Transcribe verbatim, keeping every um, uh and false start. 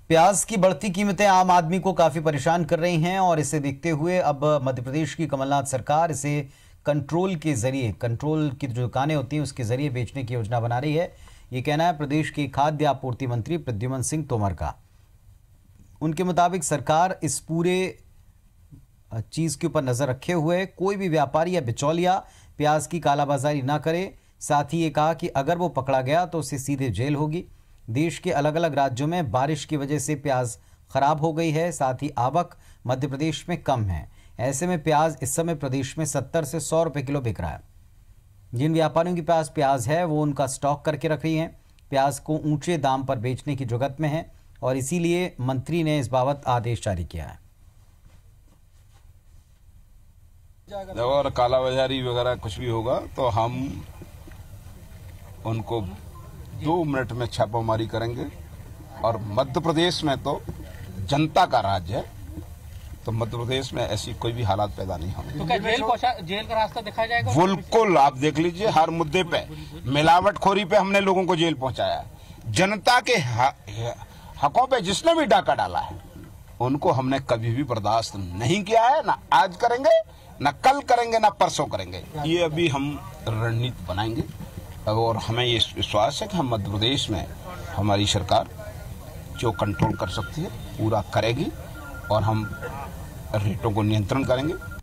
प्याज की बढ़ती कीमतें आम आदमी को काफी परेशान कर रही हैं और इसे देखते हुए अब मध्य प्रदेश की कमलनाथ सरकार इसे कंट्रोल के जरिए, कंट्रोल की जो दुकानें होती हैं उसके जरिए बेचने की योजना बना रही है। ये कहना है प्रदेश के खाद्य आपूर्ति मंत्री प्रद्युमन सिंह तोमर का। उनके मुताबिक सरकार इस पूरे चीज के ऊपर नजर रखे हुए कोई भी व्यापारी या बिचौलिया प्याज की कालाबाजारी ना करे। साथ ही ये कहा कि अगर वो पकड़ा गया तो उसे सीधे जेल होगी। देश के अलग अलग राज्यों में बारिश की वजह से प्याज खराब हो गई है, साथ ही आवक मध्य प्रदेश में कम है। ऐसे में प्याज इस समय प्रदेश में सत्तर से सौ रुपए किलो बिक रहा है। जिन व्यापारियों के पास प्याज है वो उनका स्टॉक करके रख रही हैं, प्याज को ऊंचे दाम पर बेचने की जुगत में है और इसीलिए मंत्री ने इस बाबत आदेश जारी किया है। अगर कालाबाजारी वगैरह कुछ भी होगा तो हम उनको दो मिनट में छापामारी करेंगे। और मध्य प्रदेश में तो जनता का राज्य है, तो मध्य प्रदेश में ऐसी कोई भी हालात पैदा नहीं होंगे। तो क्या जेल पहुंचा, जेल का रास्ता दिखाया जाएगा? बिल्कुल, आप देख लीजिए, हर मुद्दे पे मिलावटखोरी पे हमने लोगों को जेल पहुंचाया है। जनता के हकों पे जिसने भी डाका डाला है उनको हमने कभी भी बर्दाश्त नहीं किया है, ना आज करेंगे, ना कल करेंगे, ना परसों करेंगे। ये अभी हम रणनीति बनाएंगे और हमें ये विश्वास है कि हम मध्य प्रदेश में हमारी सरकार जो कंट्रोल कर सकती है पूरा करेगी और हम रेटों को नियंत्रण करेंगे।